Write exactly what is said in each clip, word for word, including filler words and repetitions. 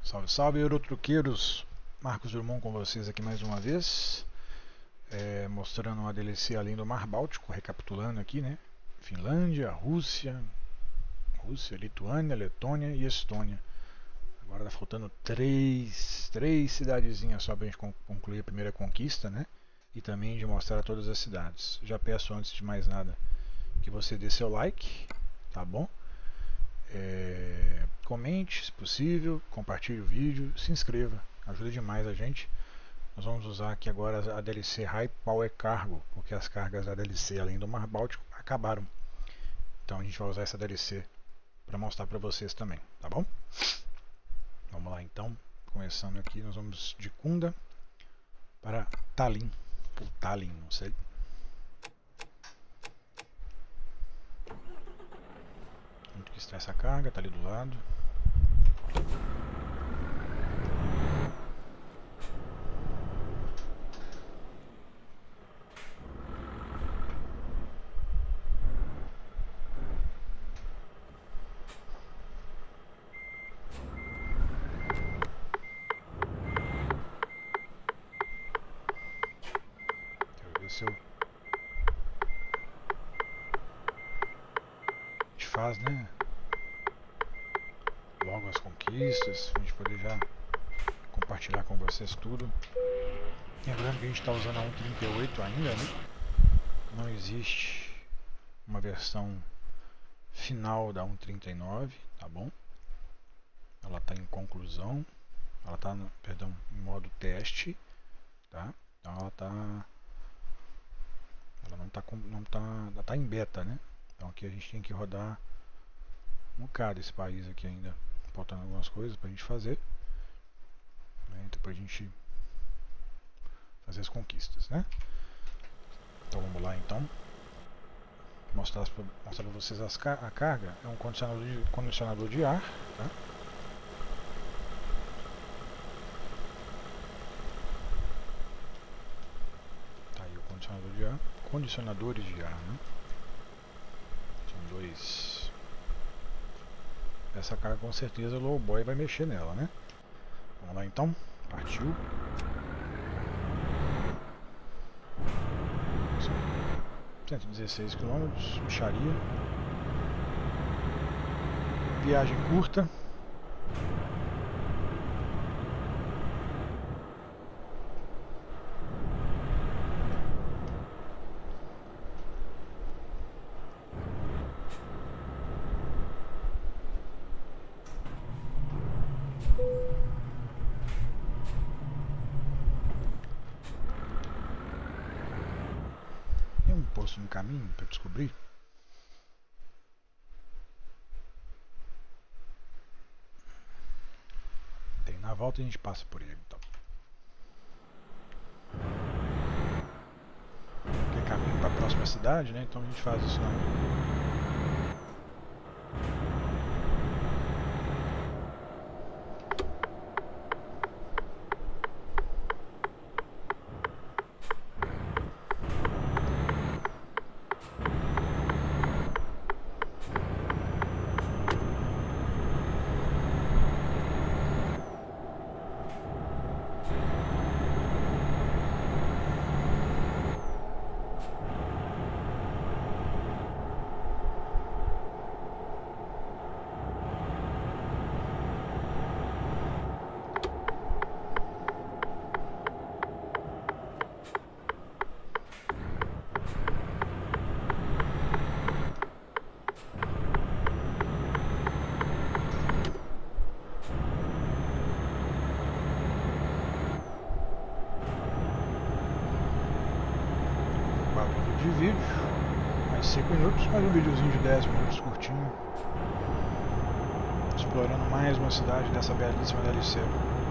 Salve, salve, Eurotruqueiros! Marcos Drummond com vocês aqui mais uma vez, é, mostrando uma D L C além do Mar Báltico, recapitulando aqui, né? Finlândia, Rússia, Rússia, Lituânia, Letônia e Estônia. Agora tá faltando três, três cidadezinhas só pra gente concluir a primeira conquista, né? E também de mostrar todas as cidades. Já peço antes de mais nada que você dê seu like, tá bom? É, comente se possível, compartilhe o vídeo, se inscreva, ajuda demais a gente. Nós vamos usar aqui agora a D L C High Power Cargo, porque as cargas da D L C além do Mar Báltico acabaram. Então a gente vai usar essa D L C para mostrar para vocês também, tá bom? Vamos lá então, começando aqui, nós vamos de Kunda para Tallinn, ou Tallinn, não sei. Onde que está essa carga? Está ali do lado. Quero ver se eu... A gente faz, né? Logo as conquistas, a gente poder já compartilhar com vocês tudo. Lembrando que a gente está usando a um ponto trinta e oito ainda, né? Não existe uma versão final da um ponto trinta e nove, tá bom? Ela está em conclusão, ela está, perdão, em modo teste, tá? Então ela está, ela não está, não tá, ela tá em beta, né? Então aqui a gente tem que rodar um bocado esse país aqui ainda, faltando algumas coisas para a gente fazer, né? Depois a gente fazer as conquistas, né? Então vamos lá então. Mostrar para vocês as, a carga. É um condicionador de, condicionador de ar, tá? Tá aí o condicionador de ar. Condicionadores de ar, né? São dois. Essa carga com certeza o Low Boy vai mexer nela, né? Vamos lá então. Partiu. cento e dezesseis quilômetros, mixaria. Viagem curta. Tem um posto no caminho para descobrir. Tem, na volta a gente passa por ele então. Que é caminho para a próxima cidade, né? Então a gente faz isso na... de vídeo, mais cinco minutos, mais um videozinho de dez minutos curtinho, explorando mais uma cidade dessa belíssima D L C.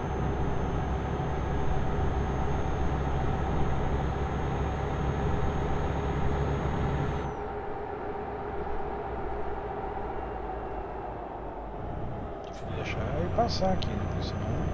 Vou deixar ele passar aqui, né? Porque senão...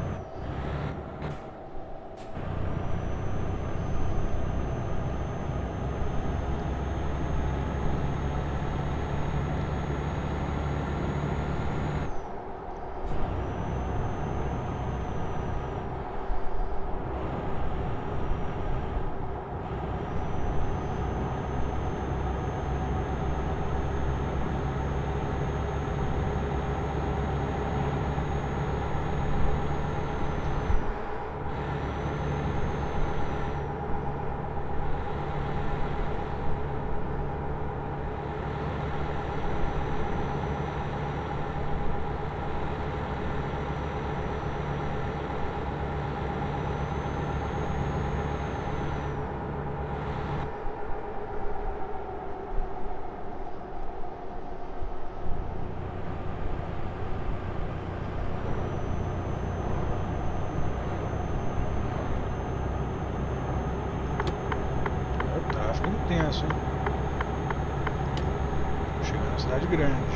grande.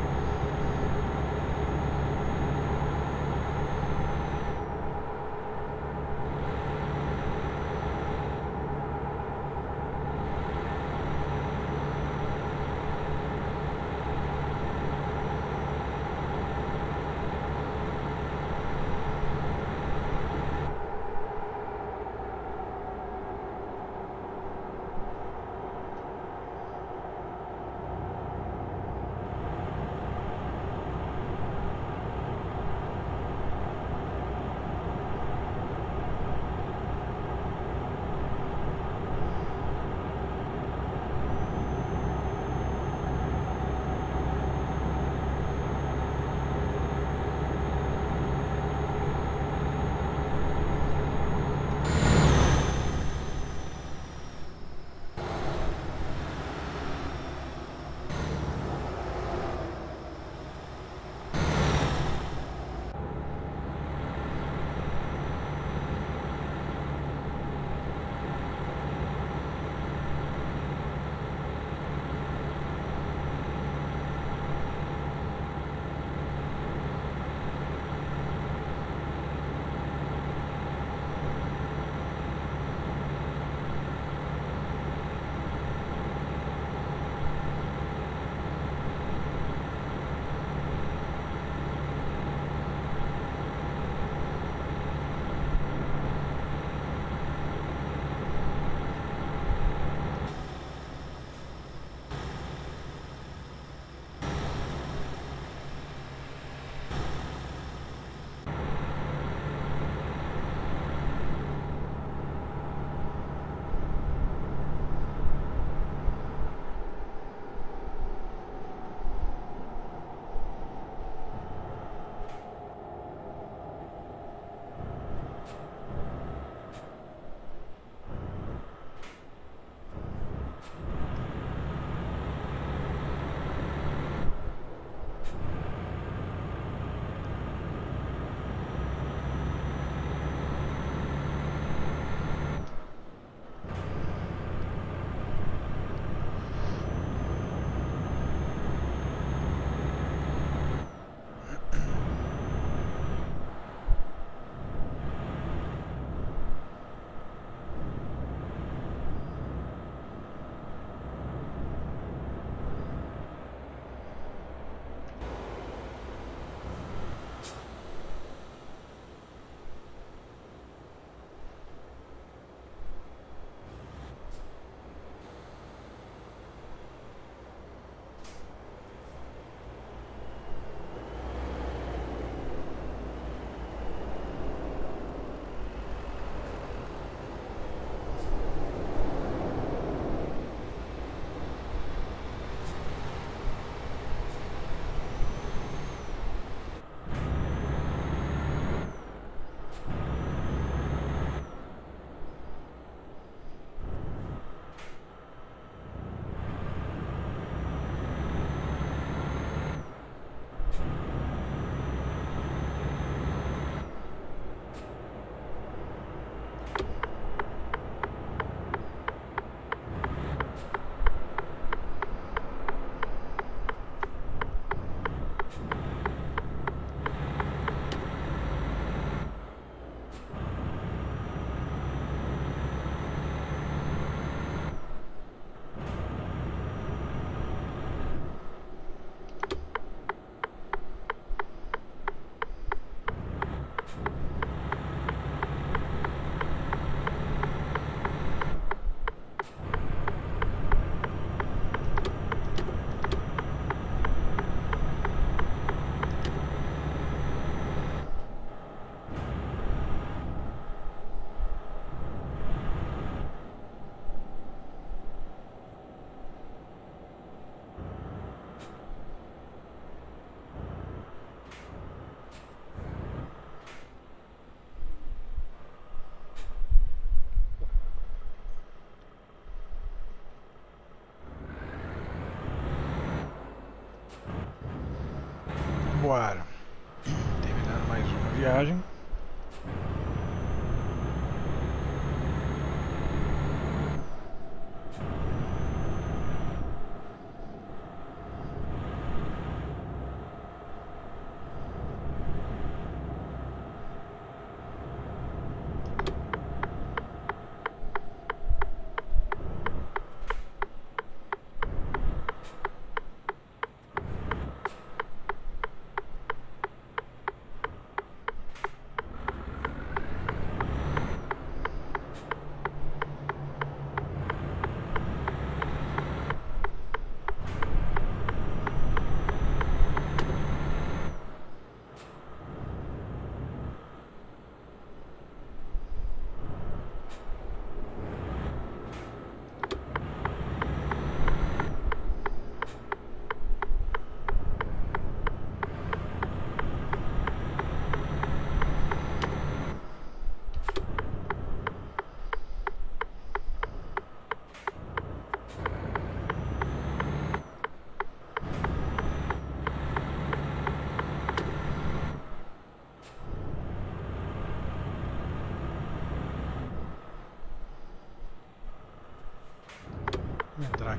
Vambora. Terminando mais uma viagem.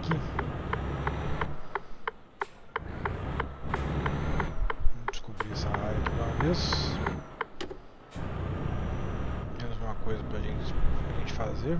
aqui. Vamos descobrir essa área de uma vez. Menos uma coisa pra gente, pra gente fazer.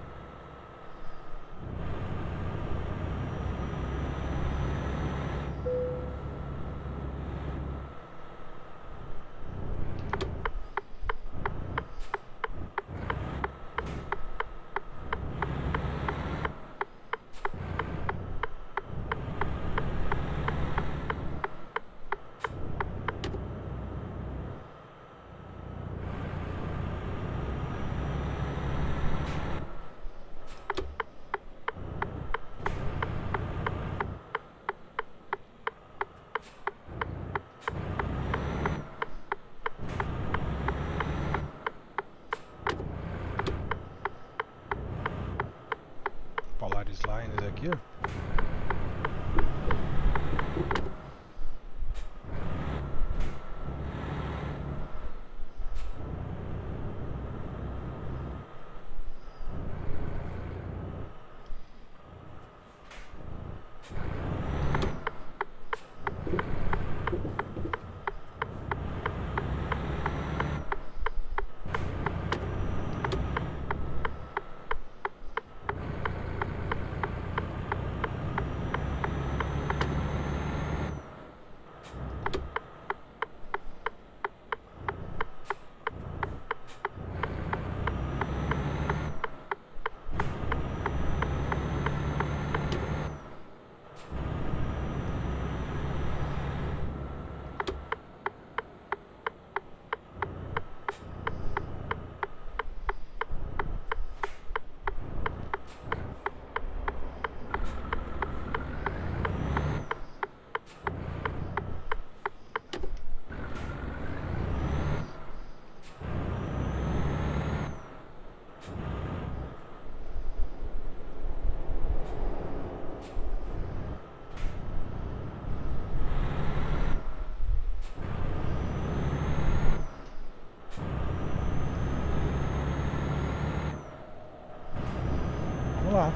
Polaris Lines aqui, ó. Vamos lá.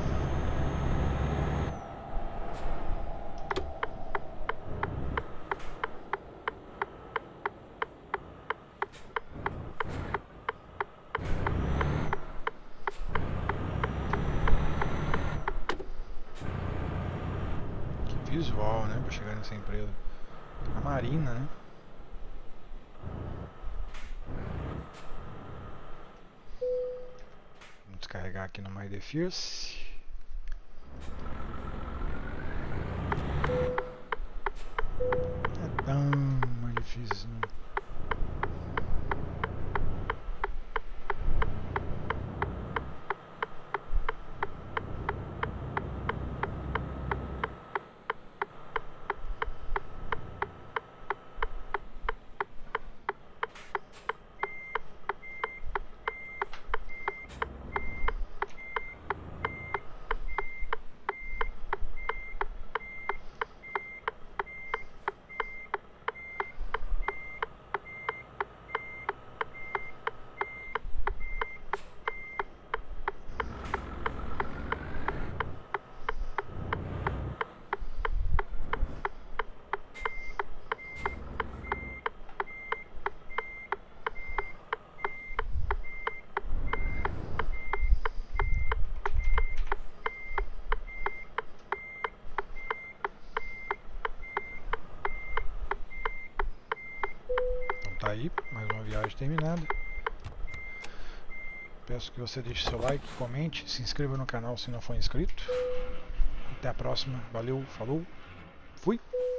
Que visual, né, para chegar nessa empresa. A Marina, né? Vamos descarregar aqui no My The Fierce. É tão mais difícil, né? Tá aí, mais uma viagem terminada. Peço que você deixe seu like, comente, se inscreva no canal se não for inscrito. Até a próxima, valeu, falou, fui!